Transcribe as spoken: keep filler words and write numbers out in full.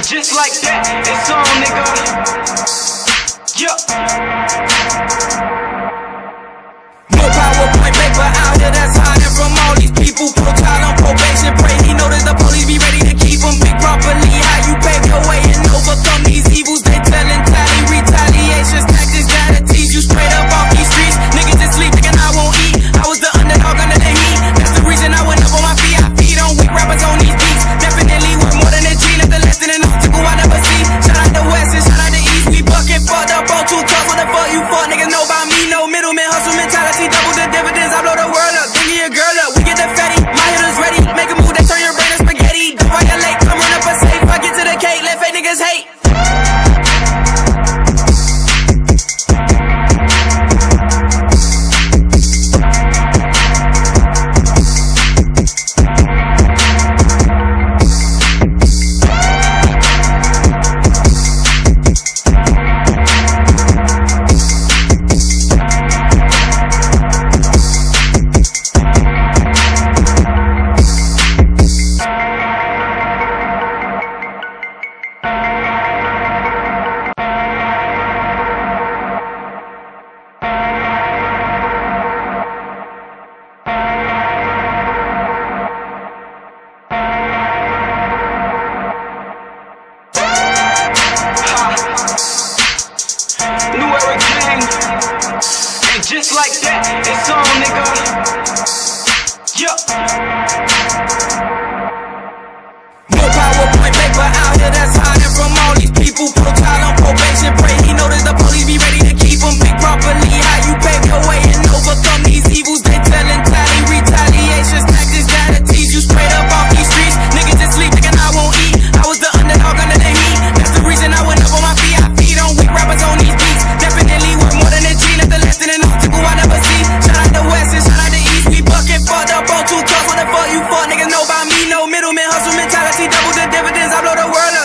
just like that, it's on, nigga. Yup. More PowerPoint paper out here that's hiding from all these people. Pro child on probation, pray he notice the police be ready to keep him. Pick properly how you pave your way and overcome these evils. They telling tally retaliations, tactics that'll tease you straight up off these streets. Niggas just sleep thinking I won't eat. I was the underdog under the heat. That's the reason I went up on my feet. I feed on weak rappers on these beats. Definitely worth more than a G. Nothing less than an obstacle I never see. Shout out the West and shout out the East. We bucket fucked up on two toes. What the fuck you fuck niggas know about me? No middleman hustle mentality. Double the dividends. I blow the world up. Think of your girl up. We get the fatty. My hitters ready. Make a move that turn your brain to spaghetti. Don't violate. Come run up a safe. I get to the cake. Let fake niggas hate. Just like that, it's on, nigga. Yup. More PowerPoint paper out here that's hiding from all these people. Pro child on probation, pray he notice the police be ready to keep him. Pick properly how you pave your way and overcome these evils. They telling tally retaliations, tactics that'll tease you straight up off these streets. Niggas just sleep thinking I won't eat. I was the underdog under the heat. That's the reason I went up on my feet. I feed on weak rappers on these beats. Definitely worth more than a G. Nothing less than an obstacle I never see. Shout out the West and shout out the East. We bucket fucked up on two toes. What the fuck you fuck niggas know about me? No middleman hustle mentality. Double the dividends. I blow the world up.